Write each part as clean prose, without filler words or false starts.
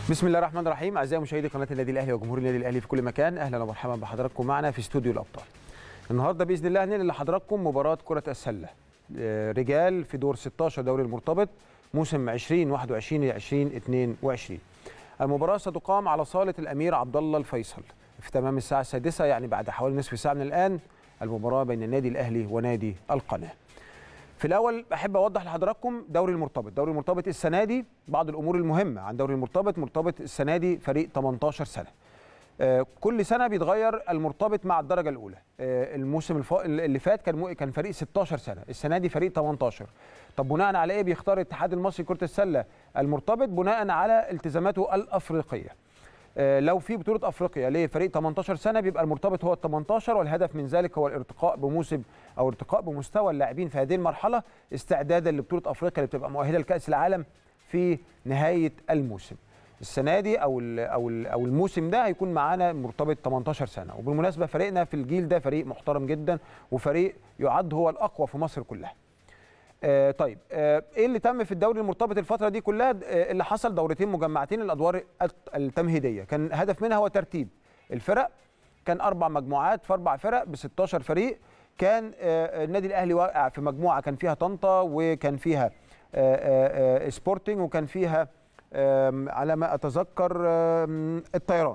بسم الله الرحمن الرحيم. اعزائي مشاهدي قناه النادي الاهلي وجمهور النادي الاهلي في كل مكان، اهلا ومرحبا بحضراتكم معنا في استوديو الابطال. النهارده باذن الله هننقل لحضراتكم مباراه كره السله رجال في دور 16 دوري المرتبط موسم 2021 2022. المباراه ستقام على صاله الامير عبد الله الفيصل في تمام الساعه 6، يعني بعد حوالي نصف ساعه من الان. المباراه بين النادي الاهلي ونادي القناه. في الأول أحب أوضح لحضراتكم دوري المرتبط. دوري المرتبط السنة دي بعض الأمور المهمة عن دوري المرتبط. مرتبط السنة دي فريق 18 سنة. كل سنة بيتغير المرتبط مع الدرجة الأولى. الموسم اللي فات كان فريق 16 سنة، السنة دي فريق 18. طب بناء على إيه بيختار الاتحاد المصري لكرة السلة المرتبط؟ بناء على التزاماته الأفريقية. لو في بطولة أفريقيا لفريق 18 سنة بيبقى المرتبط هو ال 18، والهدف من ذلك هو الارتقاء بموسم أو ارتقاء بمستوى اللاعبين في هذه المرحلة استعدادا لبطولة أفريقيا اللي بتبقى مؤهلة لكأس العالم في نهاية الموسم. السنة دي أو الموسم ده هيكون معانا مرتبط 18 سنة، وبالمناسبة فريقنا في الجيل ده فريق محترم جدا وفريق يعد هو الأقوى في مصر كلها. طيب ايه اللي تم في الدوري المرتبط الفتره دي كلها؟ اللي حصل دورتين مجمعتين الادوار التمهيديه، كان هدف منها هو ترتيب الفرق. كان 4 مجموعات في 4 فرق ب 16 فريق. كان النادي الاهلي واقع في مجموعه كان فيها طنطا وكان فيها سبورتنج وكان فيها على ما اتذكر الطيران.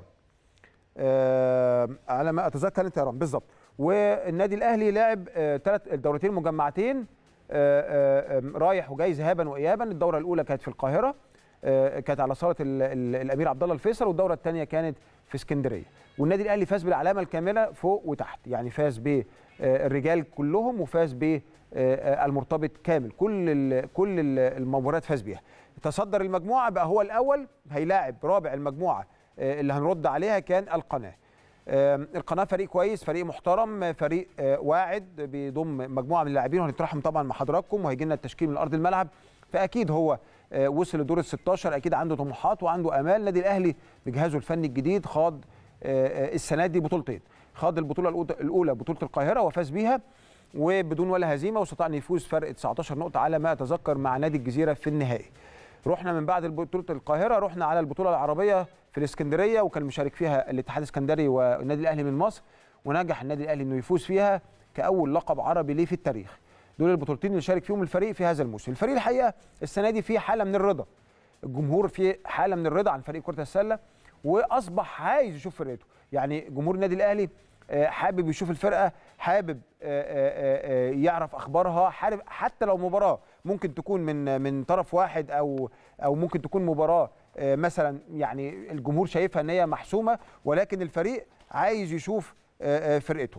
على ما اتذكر الطيران بالظبط. والنادي الاهلي لعب 3 دورتين مجمعتين رايح وجاي ذهابا وايابا. الدوره الاولى كانت في القاهره، كانت على صاله الامير عبد الله الفيصل، والدوره الثانيه كانت في اسكندريه. والنادي الاهلي فاز بالعلامه الكامله فوق وتحت، يعني فاز بالرجال كلهم وفاز بالمرتبط كامل. كل المباريات فاز بيها. تصدر المجموعه بقى هو الاول، هيلاعب رابع المجموعه اللي هنرد عليها كان القناه. القناه فريق كويس، فريق محترم، فريق واعد بيضم مجموعه من اللاعبين وهنطرحهم طبعا مع حضراتكم وهيجي لنا التشكيل من ارض الملعب. فاكيد هو وصل لدور ال 16، اكيد عنده طموحات وعنده امال. النادي الاهلي بجهازه الفني الجديد خاض السنه دي بطولتين. خاض البطوله الاولى بطوله القاهره وفاز بيها وبدون ولا هزيمه، واستطاع ان يفوز فرق 19 نقطه على ما اتذكر مع نادي الجزيره في النهائي. رحنا من بعد بطوله القاهره رحنا على البطوله العربيه في الاسكندريه، وكان مشارك فيها الاتحاد الاسكندري والنادي الاهلي من مصر، ونجح النادي الاهلي انه يفوز فيها كاول لقب عربي ليه في التاريخ. دول البطولتين اللي شارك فيهم الفريق في هذا الموسم. الفريق الحقيقه السنه دي فيه حاله من الرضا، الجمهور فيه حاله من الرضا عن فريق كره السله، واصبح عايز يشوف فرقته. يعني جمهور النادي الاهلي حابب يشوف الفرقه، حابب يعرف اخبارها، حابب حتى لو مباراه ممكن تكون من طرف واحد او ممكن تكون مباراه مثلا يعني الجمهور شايفها ان هي محسومه، ولكن الفريق عايز يشوف فرقته.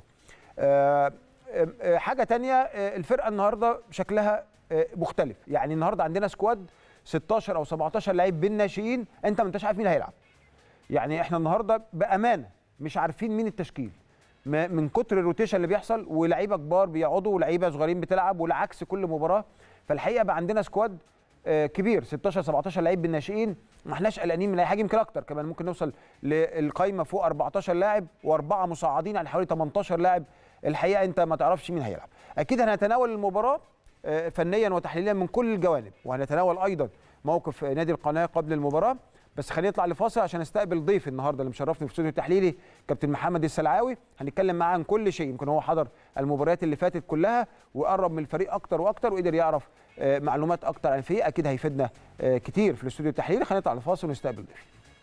حاجه تانية، الفرقه النهارده شكلها مختلف. يعني النهارده عندنا سكواد 16 او 17 لعيب بالناشئين، انت ما انتش عارف مين هيلعب. يعني احنا النهارده بامانه مش عارفين مين التشكيل من كتر الروتيشن اللي بيحصل، ولعيبه كبار بيقعدوا ولعيبه صغيرين بتلعب، والعكس كل مباراه. فالحقيقه بقى عندنا سكواد كبير 16 17 لعيب بالناشئين، ما احناش قلقانين من اي حاجه. يمكن اكتر كمان، ممكن نوصل للقايمه فوق 14 لاعب واربعه مصعدين، يعني حوالي 18 لاعب. الحقيقه انت ما تعرفش مين هيلعب. اكيد هنتناول المباراه فنيا وتحليليا من كل الجوانب، وهنتناول ايضا موقف نادي القناه قبل المباراه. بس خلينا نطلع لفاصل عشان استقبل ضيف النهارده اللي مشرفني في الاستوديو التحليلي كابتن محمد السلعاوي. هنتكلم معاه عن كل شيء، يمكن هو حضر المباريات اللي فاتت كلها وقرب من الفريق اكتر واكتر وقدر يعرف معلومات اكتر عن الفريق، اكيد هيفيدنا كتير في الاستوديو التحليلي. خلينا نطلع لفاصل ونستقبل ضيفي.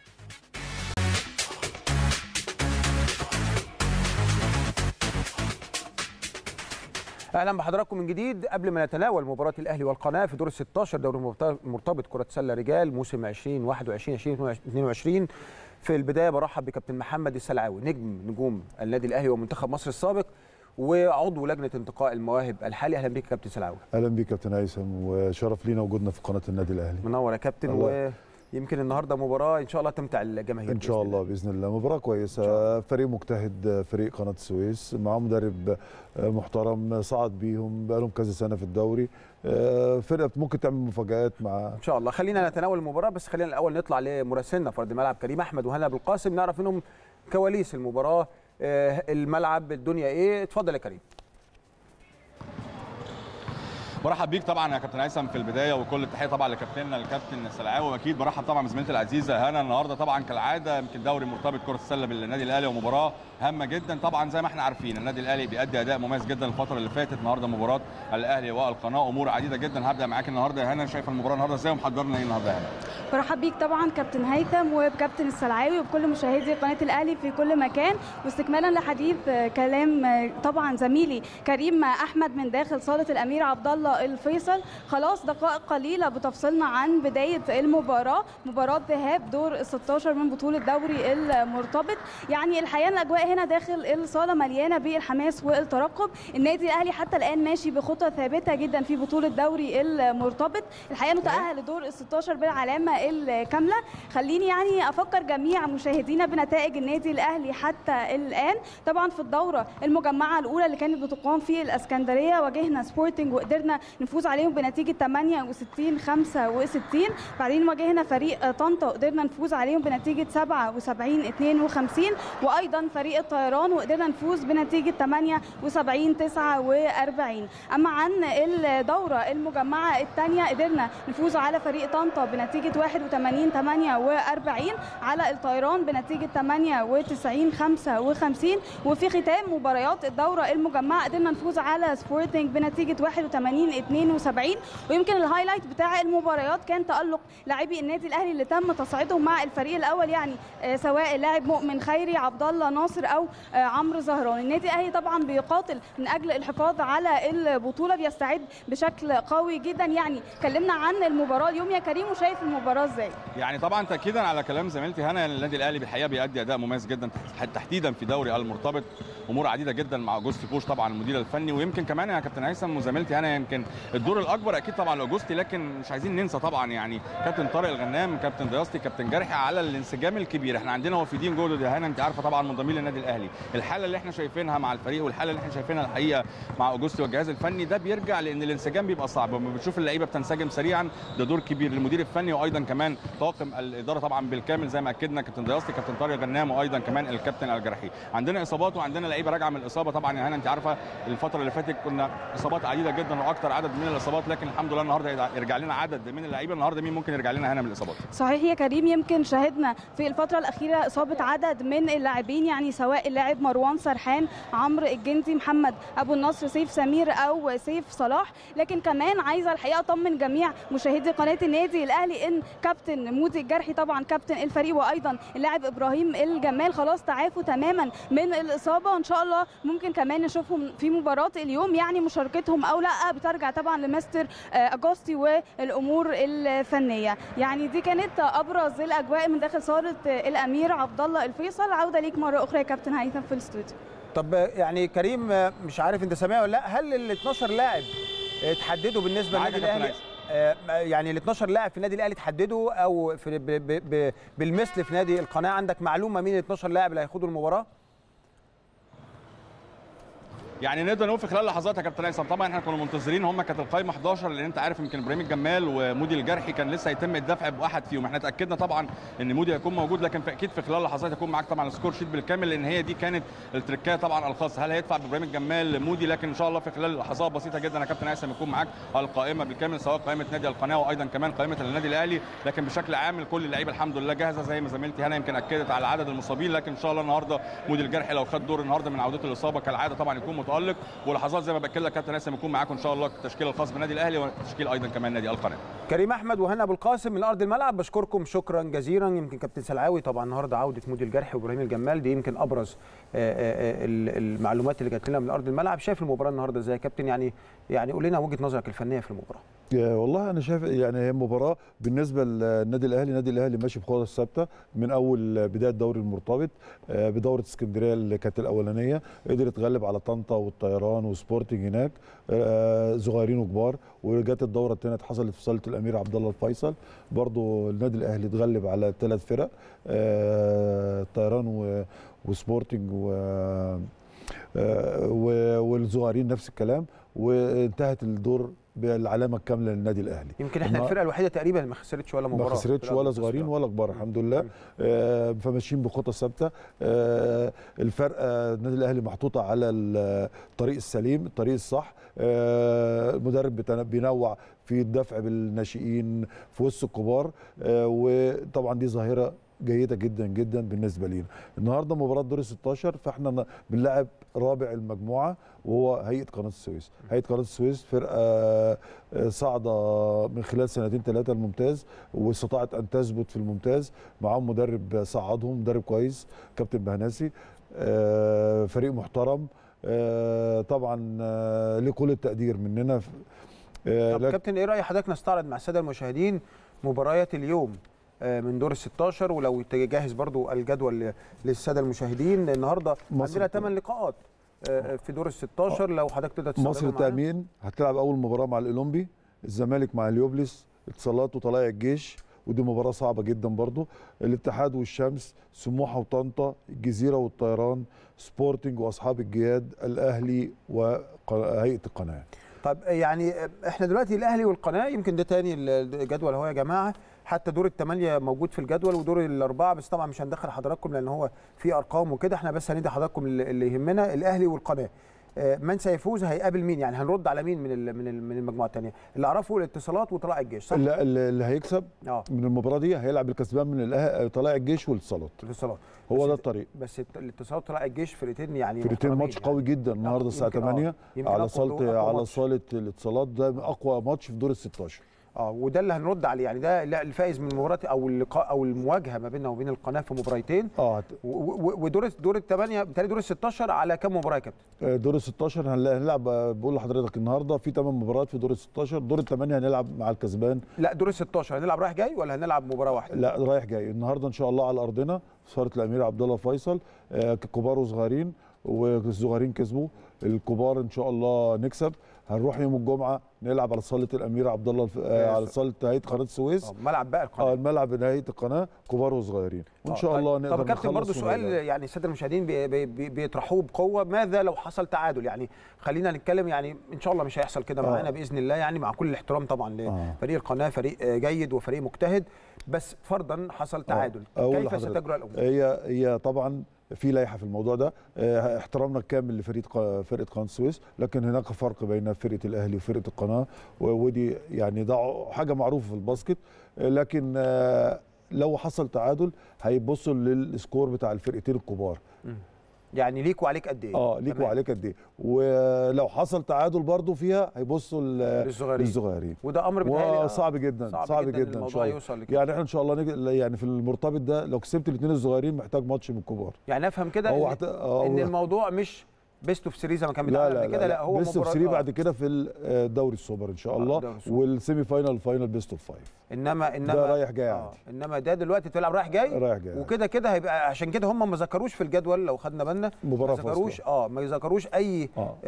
اهلا بحضراتكم من جديد. قبل ما نتناول مباراه الاهلي والقناه في دور ال 16 دوري مرتبط كره سله رجال موسم 2021 2022، في البدايه برحب بكابتن محمد السلعاوي نجوم النادي الاهلي ومنتخب مصر السابق وعضو لجنه انتقاء المواهب الحالي. اهلا بك كابتن سلعاوي. اهلا بك كابتن هيثم، وشرف لينا وجودنا في قناه النادي الاهلي. منور يا كابتن. يمكن النهارده مباراه ان شاء الله تمتع الجماهير ان شاء الله باذن الله. مباراه كويسه، فريق مجتهد، فريق قناه السويس مع مدرب محترم صعد بيهم بقالهم كذا سنه في الدوري. فرقه ممكن تعمل مفاجآت مع ان شاء الله. خلينا نتناول المباراه، بس خلينا الاول نطلع لمراسلنا في ارض الملعب كريم احمد وهنا ابو القاسم نعرف منهم كواليس المباراه، الملعب، الدنيا ايه. اتفضل يا كريم. برحب بيك طبعا يا كابتن هيثم في البدايه، وكل التحيه طبعا لكابتننا الكابتن سلعاوي، واكيد برحب طبعا بزميلتي العزيزه هنا. النهارده طبعا كالعاده يمكن دوري مرتبط كره السله بالنادي الاهلي، ومباراه هامه جدا طبعا. زي ما احنا عارفين النادي الاهلي بيأدي اداء مميز جدا الفتره اللي فاتت. النهارده مباراه الاهلي والقناه، امور عديده جدا. هبدا معاك النهارده يا هنا، شايفه المباراه النهارده ازاي ومحضرنا ايه النهارده يا هنا؟ برحب بيك طبعا كابتن هيثم وبكابتن السلعاوي وبكل مشاهدي قناه الاهلي في كل مكان. واستكمالا لحديث كلام طبعا زميلي كريم احمد من داخل صاله الامير عبد الله الفيصل، خلاص دقائق قليله بتفصلنا عن بدايه المباراه، مباراه ذهاب دور ال 16 من بطوله دوري المرتبط. يعني الحقيقه الاجواء هنا داخل الصاله مليانه بالحماس والترقب. النادي الاهلي حتى الان ماشي بخطى ثابته جدا في بطوله دوري المرتبط، الحقيقه متاهل لدور ال 16 بالعلامه الكامله. خليني يعني افكر جميع مشاهدينا بنتائج النادي الاهلي حتى الان. طبعا في الدوره المجمعه الاولى اللي كانت بتقام في الاسكندريه واجهنا سبورتنج وقدرنا نفوز عليهم بنتيجه 68-65. بعدين واجهنا فريق طنطا وقدرنا نفوز عليهم بنتيجه 77-52، وايضا فريق الطيران وقدرنا نفوز بنتيجه 78-49. اما عن الدوره المجمعه الثانيه قدرنا نفوز على فريق طنطا بنتيجه 81-48، على الطيران بنتيجه 98-55. وفي ختام مباريات الدوره المجمعه قدرنا نفوز على سبورتنج بنتيجه 81-72. ويمكن الهايلايت بتاع المباريات كان تألق لاعبي النادي الاهلي اللي تم تصعيدهم مع الفريق الاول، يعني سواء اللاعب مؤمن خيري، عبد الله ناصر او عمرو زهران. النادي الاهلي طبعا بيقاتل من اجل الحفاظ على البطوله، بيستعد بشكل قوي جدا. يعني كلمنا عن المباراه اليوم يا كريم، وشايف المباراه ازاي؟ يعني طبعا تاكيدا على كلام زميلتي هنا، النادي الاهلي بالحقيقه بيأدي اداء مميز جدا تحديدا في دوري المرتبط. امور عديده جدا مع اوجوستي بوش طبعا المدير الفني، ويمكن كمان يا كابتن هيثم وزميلتي هنا يمكن الدور الاكبر اكيد طبعا لاوجوستي، لكن مش عايزين ننسى طبعا يعني كابتن طارق الغنام، كابتن ضياستي، كابتن جرحي على الانسجام الكبير. احنا عندنا وافدين جدد يا هنا، انت عارفه طبعا منضمين للنادي الاهلي. الحاله اللي احنا شايفينها مع الفريق والحاله اللي احنا شايفينها الحقيقه مع اوجوستي والجهاز الفني، ده بيرجع لان الانسجام بيبقى صعب. لما بتشوف اللعيبه بتنسجم سريعا ده دور كبير للمدير الفني، وايضا كمان طاقم الاداره طبعا بالكامل زي ما اكدنا كابتن ضياستي، كابتن طارق الغنام، وايضا كمان الكابتن الجرحي. عندنا اصابات وعندنا لعيبه راجعه من الاصابه طبعا يا هنا، انت عارفه الفتره اللي فاتت كنا اصابات عديده جدا واكثر عدد من الاصابات، لكن الحمد لله النهارده يرجع لنا عدد من اللعيبه. النهارده مين ممكن يرجع لنا هنا من الاصابات؟ صحيح يا كريم، يمكن شاهدنا في الفتره الاخيره اصابه عدد من اللاعبين، يعني سواء اللاعب مروان سرحان، عمرو الجندي، محمد ابو النصر، سيف سمير او سيف صلاح. لكن كمان عايزه الحقيقه اطمن جميع مشاهدي قناه النادي الاهلي ان كابتن مودي الجرحي طبعا كابتن الفريق، وايضا اللاعب ابراهيم الجمال خلاص تعافوا تماما من الاصابه، وان شاء الله ممكن كمان نشوفهم في مباراه اليوم. يعني مشاركتهم او لا بترجع طبعا لمستر اجوستي والامور الفنيه. يعني دي كانت ابرز الاجواء من داخل صاله الامير عبد الله الفيصل. عوده ليك مره اخرى يا كابتن هيثم في الاستوديو. طب يعني كريم، مش عارف انت سامع ولا لا، هل ال 12 لاعب اتحددوا بالنسبه للنادي الاهلي؟ يعني ال 12 لاعب في النادي الاهلي اتحددوا او في بالمثل في نادي القناه؟ عندك معلومه مين ال 12 لاعب اللي هيخوضوا المباراه؟ يعني نقدر نقول في خلال لحظات يا كابتن هيثم طبعا احنا كنا منتظرين، هم كانت القائمه 11 لان انت عارف يمكن ابراهيم الجمال ومودي الجرحي كان لسه هيتم الدفع بواحد فيهم. احنا اتاكدنا طبعا ان مودي هيكون موجود، لكن اكيد في خلال لحظات هيكون معاك طبعا السكور شيت بالكامل، لان هي دي كانت التركيه طبعا الخاصه. هل هيدفع بابراهيم الجمال مودي؟ لكن ان شاء الله في خلال لحظات بسيطه جدا يا كابتن هيثم يكون معاك القائمه بالكامل، سواء قائمه نادي القناه وايضا كمان قائمه النادي الاهلي. لكن بشكل عام كل اللعيبه الحمد لله جاهزه، زي ما زميلتي هنا يمكن اكدت على عدد المصابين. لكن ان شاء الله النهارده مودي الجرحي لو خد دور النهارده من عودته الاصابه كالعاده طبعا يكون متالق. ولحظات زي ما باكد لك كابتن هيثم يكون معاكم ان شاء الله التشكيل الخاص بالنادي الاهلي والتشكيل ايضا كمان نادي القناه. كريم احمد وهنا ابو القاسم من ارض الملعب، بشكركم شكرا جزيلا. يمكن كابتن سلعاوي طبعا النهارده عوده مودي الجرحي وابراهيم الجمال، دي يمكن ابرز المعلومات اللي جات لنا من ارض الملعب. شايف المباراه النهارده ازاي يا كابتن؟ يعني قول لنا وجهه نظرك الفنيه في المباراه. والله انا شايف يعني هي مباراه بالنسبه للنادي الاهلي، النادي الاهلي ماشي بخطى ثابته من اول بدايه الدوري المرتبط. بدوره اسكندريه اللي كانت الاولانيه قدر يتغلب على طنطا والطيران وسبورتنج هناك صغيرين وكبار، وجت الدوره الثانيه حصلت في صاله الامير عبد الله الفيصل، برضو النادي الاهلي اتغلب على 3 فرق الطيران وسبورتنج والصغيرين نفس الكلام، وانتهت الدور بالعلامه الكامله للنادي الاهلي. يمكن احنا الفرقه الوحيده تقريبا اللي ما خسرتش ولا مباراه، ما خسرتش ولا صغيرين ولا كبار الحمد لله. فماشيين بخطى ثابته. الفرقه النادي الاهلي محطوطه على الطريق السليم، الطريق الصح. المدرب بينوع في الدفع بالناشئين في وسط الكبار، وطبعا دي ظاهره جيده جدا جدا بالنسبه لينا. النهارده مباراه دور 16، فاحنا بنلاعب رابع المجموعه وهو هيئه قناه السويس. هيئه قناه السويس فرقه صاعده من خلال سنتين ثلاثه الممتاز، واستطاعت ان تثبت في الممتاز. معاهم مدرب صعدهم، مدرب كويس كابتن بهناسي، فريق محترم طبعا ليه كل التقدير مننا. طب كابتن ايه راي حضرتك نستعرض مع الساده المشاهدين مباريات اليوم من دور ال16، ولو تجهز برضو الجدول للساده المشاهدين. النهارده عندنا 8 لقاءات في دور ال16، لو حضرتك تقدر تستعرضهم. مصر التأمين هتلعب اول مباراه مع الاولمبي، الزمالك مع اليوبلس، اتصالات وطلائع الجيش ودي مباراه صعبه جدا برضو، الاتحاد والشمس، سموحه وطنطا، الجزيره والطيران، سبورتنج واصحاب الجياد، الاهلي وهيئه القناه. طب يعني احنا دلوقتي الاهلي والقناه يمكن ده تاني الجدول اهو يا جماعه، حتى دور الثمانيه موجود في الجدول ودور الاربعه، بس طبعا مش هندخل حضراتكم لان هو في ارقام وكده، احنا بس هندي حضراتكم اللي يهمنا. الاهلي والقناه من سيفوز هيقابل مين؟ يعني هنرد على مين من المجموعه الثانيه؟ اللي اعرفه الاتصالات وطلائع الجيش، صح؟ اللي هيكسب من المباراه دي هيلعب الكسبان من طلائع الجيش والاتصالات. هو ده الطريق. بس الاتصالات وطلائع الجيش فرقتين يعني فرقتين ماتش قوي جدا النهارده الساعه 8 على صاله الاتصالات، ده اقوى ماتش في دور ال16. وده اللي هنرد عليه، يعني ده الفائز من المباراه او اللقاء او المواجهه ما بيننا وبين القناه في مباراتين. ودور الثمانيه بالتالي دور ال16 على كام مباراه يا كابتن؟ دور ال16 هنلعب، بقول لحضرتك النهارده في 8 مباريات في دور ال16، دور الثمانيه هنلعب مع الكسبان. لا دور ال16 هنلعب رايح جاي ولا هنلعب مباراه واحده؟ لا رايح جاي النهارده ان شاء الله على ارضنا في صاله الامير عبد الله فيصل، كبار وصغيرين، والصغيرين كسبوا، الكبار ان شاء الله نكسب. هنروح يوم الجمعه نلعب على صاله الامير عبد الله على صاله هيئه قناه السويس، ملعب بقى القناه، الملعب هيئه القناه، كبار وصغيرين، وان شاء الله نقدر نخلص. طب كابتن برضه سؤال يعني الساده المشاهدين بيطرحوه بقوه، ماذا لو حصل تعادل؟ يعني خلينا نتكلم، يعني ان شاء الله مش هيحصل كده معانا باذن الله، يعني مع كل الاحترام طبعا لفريق القناه، فريق جيد وفريق مجتهد، بس فرضا حصل تعادل كيف ستجرى الامور؟ هي طبعا في لائحه في الموضوع ده، احترامنا الكامل فرقه قناه السويس، لكن هناك فرق بين فرقه الاهلي وفرقه القناه، ودي يعني ده حاجه معروفه في الباسكت. لكن لو حصل تعادل هيبصوا للسكور بتاع الفرقتين الكبار. يعني ليك وعليك قد ايه؟ ليك وعليك قد ايه، ولو حصل تعادل برضو فيها هيبصوا للصغيرين، وده امر بيتهيألي صعب جدا، صعب جدا ان شاء الله. يعني احنا ان شاء الله يعني في المرتبط ده لو كسبت الاثنين الصغيرين محتاج ماتش من الكبار. يعني افهم كده ان الموضوع مش بيست اوف 3 زي ما كان بيتعمل قبل كده، لا هو بيست اوف 3 بعد كده في الدوري السوبر ان شاء الله، والسيمي فاينال فاينال بيست اوف 5. انما ده رايح جاي عادي. انما ده دلوقتي بتلعب رايح جاي وكده كده هيبقى، عشان كده هم ما ذكروش في الجدول لو خدنا بالنا، ما ذكروش ما ذكروش اي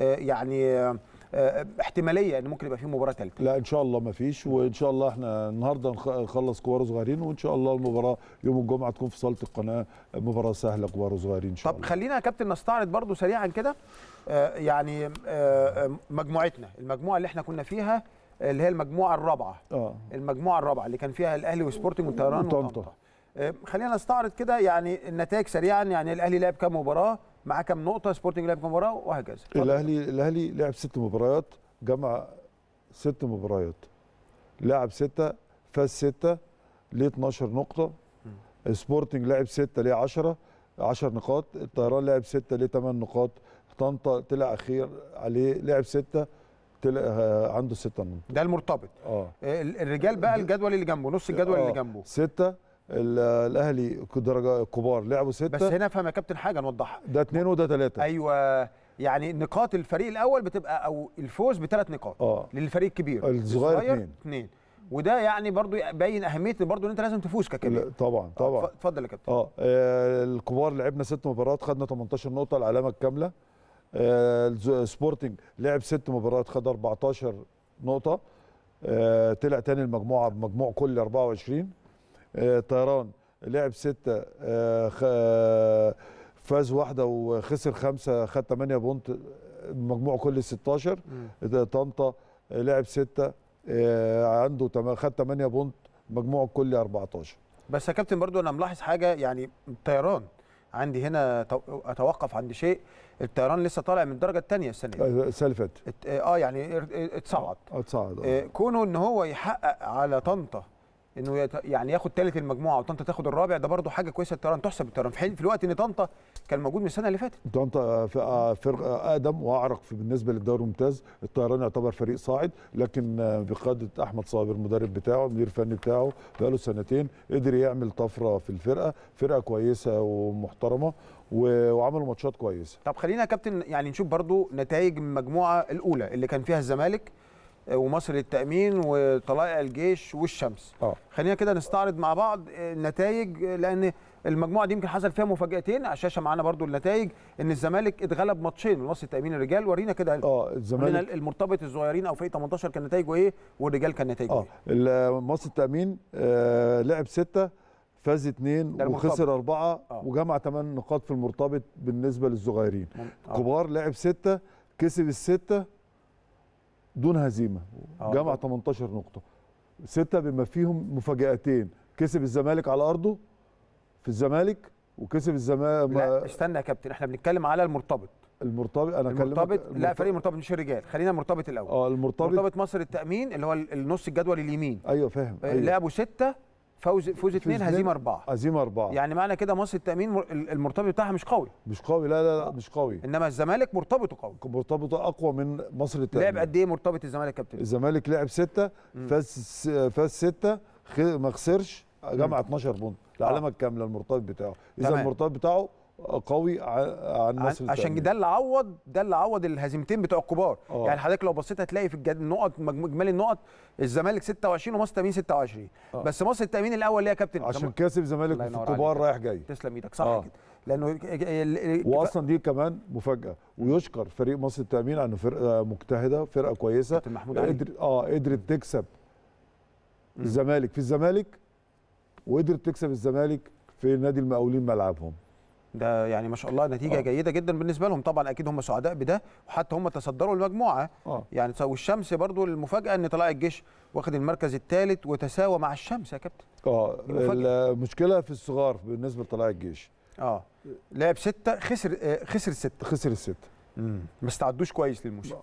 يعني احتماليه ان ممكن يبقى في مباراه ثالثه. لا ان شاء الله ما فيش، وان شاء الله احنا النهارده نخلص كبار وصغيرين، وان شاء الله المباراه يوم الجمعه تكون في صاله القناه مباراه سهله كبار وصغيرين ان شاء الله. طب خلينا يا كابتن نستعرض برضو سريعا كده يعني مجموعتنا، المجموعه اللي احنا كنا فيها اللي هي المجموعه الرابعه. المجموعه الرابعه اللي كان فيها الاهلي وسبورتنج والطيران وطنطا. خلينا نستعرض كده يعني النتائج سريعا، يعني الاهلي لعب كام مباراه، معاه كام نقطه، سبورتنج لعب كام مباراه وهكذا. الاهلي لعب 6 مباريات، جمع 6 مباريات، لعب 6، فاز 6 ليه 12 نقطه. سبورتنج لعب 6 ليه 10 نقاط. الطيران لعب 6 ليه 8 نقاط. طنطا طلع اخير عليه لعب 6 طلع عنده 6 نقاط. ده المرتبط. الرجال بقى الجدول اللي جنبه، نص الجدول اللي جنبه 6. الاهلي درجه كبار لعبوا 6. بس هنا افهم يا كابتن حاجه نوضحها، ده 2 وده 3. ايوه، يعني نقاط الفريق الاول بتبقى او الفوز ب3 نقاط للفريق الكبير، الصغير 2. وده يعني برضو يبين اهميه برضو ان انت لازم تفوز ككبير. طبعا. اتفضل يا كابتن. الكبار لعبنا 6 مباريات، خدنا 18 نقطه، العلامه الكامله. سبورتنج لعب 6 مباريات، خد 14 نقطه، طلع تاني المجموعه بمجموع كل 24. طيران لعب 6 فاز 1 وخسر 5، خد 8 بونت، مجموع كل 16. طنطا لعب 6 عنده خد 8 بونت، مجموعه الكلي 14. بس يا كابتن برضو انا ملاحظ حاجه، يعني الطيران عندي هنا اتوقف عند شيء. الطيران لسه طالع من الدرجه الثانيه السنه دي. السنه اللي فاتت يعني اتصعد. اتصعد. كونه ان هو يحقق على طنطا انه يعني ياخد ثالث المجموعه وطنطا تاخد الرابع، ده برضو حاجه كويسه. الطيران تحسب الطيران في الوقت ان طنطا كان موجود من السنه اللي فاتت. طنطا فرقه اقدم واعرق بالنسبه للدوري الممتاز. الطيران يعتبر فريق صاعد، لكن بقياده احمد صابر المدرب بتاعه المدير الفني بتاعه بقاله سنتين قدر يعمل طفره في الفرقه. فرقه كويسه ومحترمه وعملوا ماتشات كويسه. طب خلينا يا كابتن يعني نشوف برضو نتائج المجموعه الاولى اللي كان فيها الزمالك ومصر للتأمين وطلائع الجيش والشمس. خلينا كده نستعرض مع بعض النتائج، لأن المجموعة دي يمكن حصل فيها مفاجأتين. على الشاشة معانا برضو النتائج، إن الزمالك اتغلب ماتشين من مصر للتأمين الرجال. ورينا كده الزمالك المرتبط الصغيرين أو فريق 18 كان نتائجه إيه والرجال كان نتائجه إيه. مصر للتأمين لعب 6 فاز 2 وخسر 4 وجمع 8 نقاط في المرتبط. بالنسبة للصغيرين كبار لعب 6 كسب ال6 دون هزيمه، جمع 18 نقطه. 6 بما فيهم مفاجاتين، كسب الزمالك على ارضه في الزمالك وكسب الزمالك. لا استنى يا كابتن، احنا بنتكلم على المرتبط. انا المرتبط لا فريق مرتبط مش الرجال، خلينا المرتبط الاول. المرتبط مصر التأمين اللي هو النص الجدول اليمين. ايوه فاهم. لعبوا 6 فوز 2 هزيمه 4. هزيمه 4 يعني معنى كده مصر التأمين المرتبط بتاعها مش قوي. لا مش قوي. انما الزمالك مرتبطه قوي. مرتبطه اقوى من مصر التأمين. لعب قد ايه مرتبط الزمالك يا كابتن؟ الزمالك لعب 6 فاز 6 ما خسرش، جمع 12 بونت. العلامه الكامله المرتبط بتاعه. اذا المرتبط بتاعه قوي عن مصر. عشان ده اللي عوض الهزيمتين بتوع الكبار. يعني حضرتك لو بصيت هتلاقي في النقط اجمالي النقط الزمالك 26 ومصر التأمين 26. بس مصر التأمين الاول ليه يا كابتن؟ عشان كاسب الزمالك في الكبار رايح جاي. تسلم ايدك صح كده. لانه واصلا دي كمان مفاجاه، ويشكر فريق مصر التأمين انه فرقه مجتهده، فرقه كويسه قدرت تكسب الزمالك في الزمالك، وقدرت تكسب الزمالك في نادي المقاولين ملعبهم. ده يعني ما شاء الله نتيجه جيده جدا بالنسبه لهم. طبعا اكيد هم سعداء بده، وحتى هم تصدروا المجموعه. يعني والشمس برضو المفاجاه ان طلائع الجيش واخد المركز الثالث وتساوى مع الشمس يا كابتن. المشكله في الصغار بالنسبه لطلائع الجيش. لعب 6 خسر ال6. ما استعدوش كويس للموسم.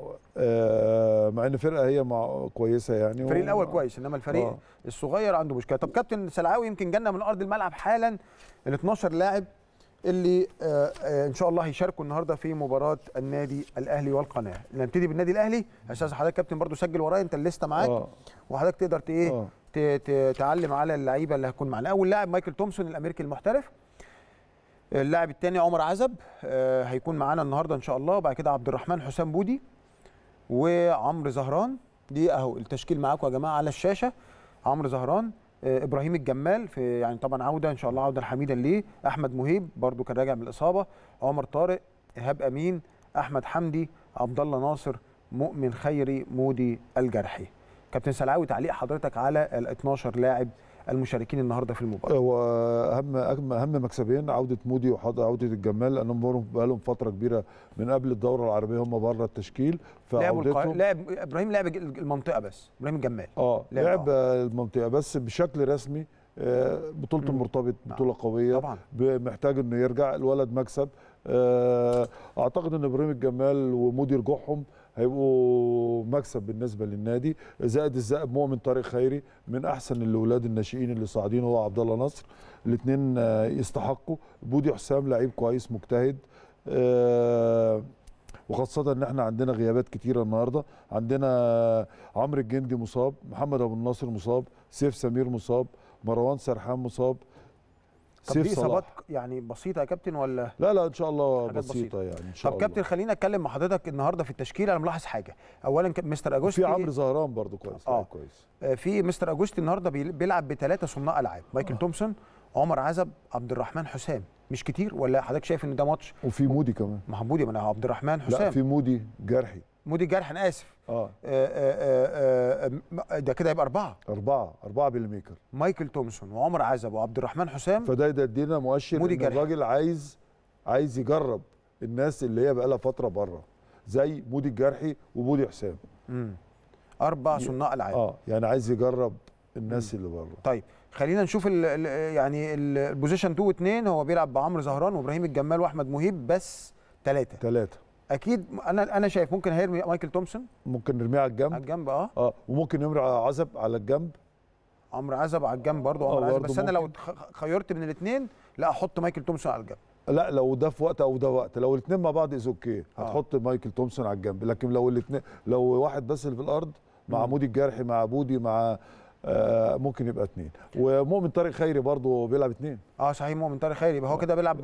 مع ان فرقه هي كويسه يعني. الفريق الاول كويس، انما الفريق الصغير عنده مشكله. طب كابتن سلعاوي يمكن جالنا من ارض الملعب حالا ال 12 لاعب اللي ان شاء الله هيشاركوا النهارده في مباراه النادي الاهلي والقناه. نبتدي بالنادي الاهلي. استاذ حضرتك كابتن برضو سجل ورايا انت الليسته معاك. وحضرتك تقدر تعلم على اللعيبه اللي هتكون معانا. اول لاعب مايكل تومسون الامريكي المحترف. اللاعب الثاني عمر عزب هيكون معانا النهارده ان شاء الله. وبعد كده عبد الرحمن حسام بودي وعمرو زهران. دي اهو التشكيل معاكم يا جماعه على الشاشه. عمرو زهران، ابراهيم الجمال في يعني طبعا عوده ان شاء الله عوده حميدا ليه. احمد مهيب برضو كان راجع من الاصابه. عمر طارق، ايهاب امين، احمد حمدي، عبد الله ناصر، مؤمن خيري، مودي الجرحي. كابتن سلعاوي تعليق حضرتك على ال 12 لاعب المشاركين النهارده في المباراه. هو اهم مكسبين عوده مودي وعوده الجمال، لانهم بقى لهم فتره كبيره من قبل الدوره العربيه هم بره التشكيل. لعب ابراهيم لعب المنطقه بس. ابراهيم الجمال لعب المنطقه بس بشكل رسمي. بطوله المرتبط بطوله قويه طبعا، محتاج انه يرجع. الولد مكسب. اعتقد ان ابراهيم الجمال ومودي رجوعهم هيبقوا مكسب بالنسبه للنادي. زائد الزائب مؤمن طارق خيري من احسن الاولاد الناشئين اللي صاعدين، هو عبد الله نصر. الاثنين يستحقوا. بودي حسام لعيب كويس مجتهد. وخاصه ان احنا عندنا غيابات كتيره النهارده. عندنا عمرو الجندي مصاب، محمد ابو الناصر مصاب، سيف سمير مصاب، مروان سرحان مصاب. طب دي اصابات يعني بسيطه يا كابتن ولا؟ لا ان شاء الله بسيطه يعني ان شاء الله. طب كابتن خلينا اتكلم مع حضرتك النهارده في التشكيل. انا ملاحظ حاجه. اولا مستر اجوستي في عمرو زهران برضو كويس. كويس. في مستر اجوستي النهارده بيلعب ب3 صناع العاب. مايكل تومسون، عمر عزب، عبد الرحمن حسام. مش كتير ولا حضرتك شايف ان ده ماتش؟ وفي مودي كمان. ما مودي، ما انا عبد الرحمن حسام. لا في مودي جرحي. مودي جرح، انا اسف. ده كده يبقى 4 بالميكر. مايكل تومسون وعمر عزب وعبد الرحمن حسام. فده يدينا مؤشر ان الراجل عايز يجرب الناس اللي هي بقى لها فتره بره، زي مودي الجرحي ومودي حسام. 4 صناع العاب. يعني عايز يجرب الناس اللي بره. طيب خلينا نشوف يعني البوزيشن 2 و2. هو بيلعب بعمرو زهران وابراهيم الجمال واحمد مهيب، بس 3 اكيد. انا شايف ممكن هيرمي مايكل تومسون، ممكن نرميه على الجنب. على الجنب وممكن نرمي عزب على الجنب. عمرو عزب على الجنب برضه. عمرو عزب، بس انا لو خيرت من الاثنين لا احط مايكل تومسون على الجنب. لا لو ده في وقت او ده وقت، لو الاثنين مع بعض از اوكي هتحط مايكل تومسون على الجنب. لكن لو الاثنين، لو واحد بس اللي في الارض مع مودي الجرحي مع بودي مع ممكن يبقى 2. ومؤمن طارق خيري برضه بيلعب 2. صحيح، مؤمن طارق خيري يبقى هو كده بيلعب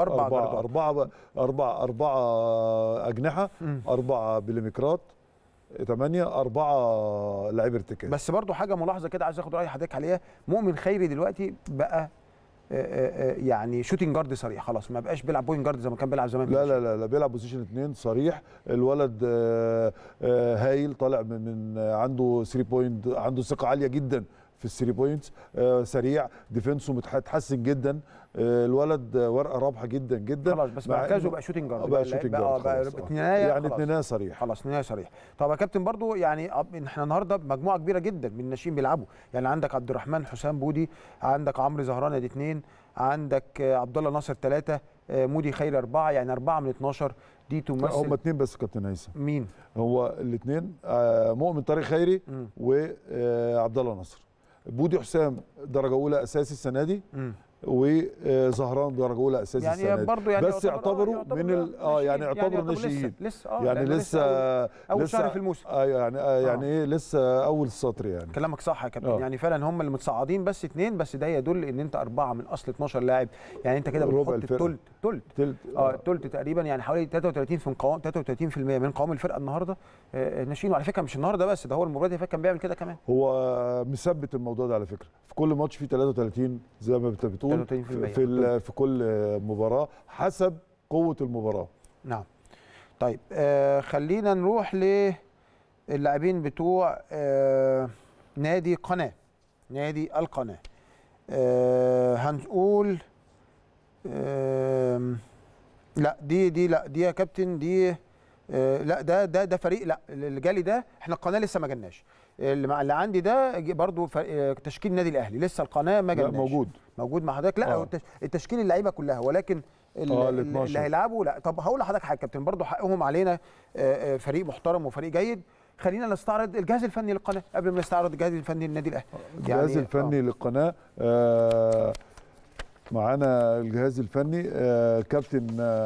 أربعة أجنحة، 4 بليميكرات، 8 4 لاعب ارتكاز. بس برضه حاجه ملاحظه كده عايز اخد راي حضرتك عليها. مؤمن خيري دلوقتي بقى يعني شوتنج جارد صريح، خلاص ما بقاش بيلعب بوينت جارد زي ما كان بيلعب زمان. لا بيلعب بوزيشن 2 صريح. الولد هايل، طالع من عنده 3 بوينت، عنده ثقه عاليه جدا في الثري بوينتس، سريع، ديفنسه متحسن جدا. الولد ورقه رابحه جدا جدا. خلاص بس مركزه بقى شوتنج جارد. بقى شوتنج جارد يعني اتنينيه صريح. خلاص اتنينيه صريح. طب يا كابتن برضو يعني احنا النهارده مجموعه كبيره جدا من الناشئين بيلعبوا. يعني عندك عبد الرحمن حسام بودي، عندك عمرو زهران ادي 2، عندك عبد الله ناصر 3، مودي خيري 4، يعني 4 من 12. دي تمثل هم 2 بس كابتن هيثم. مين؟ هو الاثنين مؤمن طارق خيري وعبد الله ناصر. بودي حسام درجه اولى اساسي السنه دي، وزهران درجه اولى اساسي يعني السنه دي. برضه يعني بس يعتبروا من يعني يعتبروا ناشئين. يعني لسه اول شهر في الموسم. يعني ايه لسه اول السطر. يعني كلامك صح يا كابتن. يعني فعلا هم اللي متصاعدين بس 2، بس ده يدل ان انت 4 من اصل 12 لاعب. يعني انت كده بتحط الثلث تقريبا، يعني حوالي 33% من قوام الفرقه النهارده ناشئين. وعلى فكره مش النهارده بس، ده هو المباراه اللي فاتت كان بيعمل كده كمان. هو مثبت الموضوع ده على فكره، في كل ماتش فيه 33 زي ما انت بتقول في كل مباراه حسب قوه المباراه. نعم. طيب خلينا نروح للاعبين بتوع نادي القناه. هنقول لا دي يا كابتن، دي لا ده فريق، لا اللي جالي ده احنا القناه لسه ما جالناش. اللي عندي ده برضو تشكيل النادي الاهلي، لسه القناه ما جالناش. موجود مع حضرتك. لا التشكيل اللعيبه كلها، ولكن اللي هيلعبوا لا. طب هقول لحضرتك حاجه كابتن، برضو حقهم علينا، فريق محترم وفريق جيد. خلينا نستعرض الجهاز الفني للقناه قبل ما نستعرض الجهاز الفني للنادي الاهلي. الجهاز الفني للقناه معانا الجهاز الفني كابتن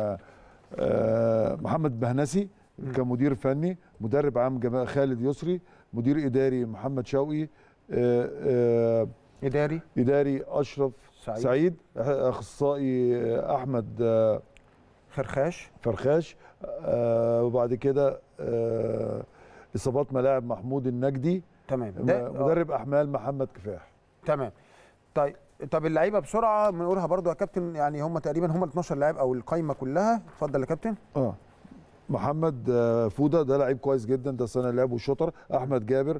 محمد بهنسي كمدير فني، مدرب عام خالد يسري، مدير اداري محمد شوقي، اداري اشرف سعيد، اخصائي احمد فرخاش، وبعد كده اصابات ملاعب محمود النجدي. تمام. مدرب احمال محمد كفاح. تمام. طب اللعيبه بسرعه بنقولها برضو يا كابتن، يعني هم تقريبا هم 12 لاعب او القايمه كلها. اتفضل يا كابتن. محمد فوده ده لعيب كويس جدا، ده سنه لعبه شاطر. احمد جابر،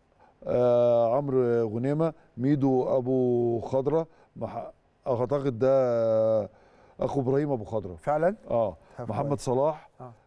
عمرو غنيمه، ميدو ابو خضره، اعتقد ده اخو ابراهيم ابو خضره فعلا. محمد صلاح،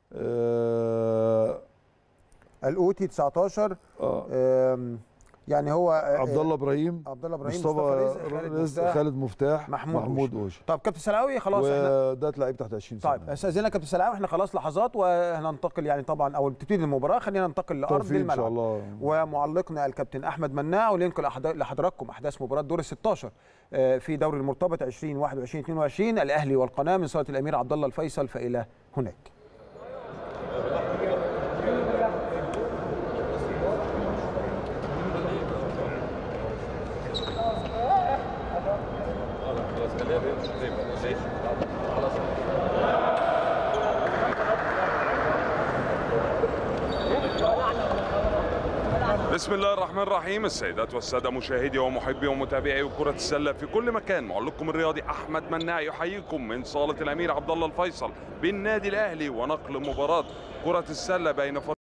القوتي 19، يعني هو عبد الله ابراهيم، مصطفى رزق، خالد مفتاح، محمود اوش. طب كابتن سلاوي خلاص ده لعيب تحت 20 سنه. طيب استاذنك كابتن سلاوي، احنا خلاص لحظات وهننتقل يعني طبعا او تبتدي المباراه. خلينا ننتقل لارض الملعب ان شاء الله. ومعلقنا الكابتن احمد مناع، ولينقل لحضراتكم احداث مباراه دور ال 16 في دوري المرتبط 2021-22 الاهلي والقناه من صاله الامير عبد الله الفيصل. فالى هناك. بسم الله الرحمن الرحيم. السيدات والسادة مشاهدي ومحبي ومتابعي كرة السلة في كل مكان، معلقكم الرياضي أحمد مناع يحييكم من صالة الأمير عبد الله الفيصل بالنادي الأهلي، ونقل مباراة كرة السلة بين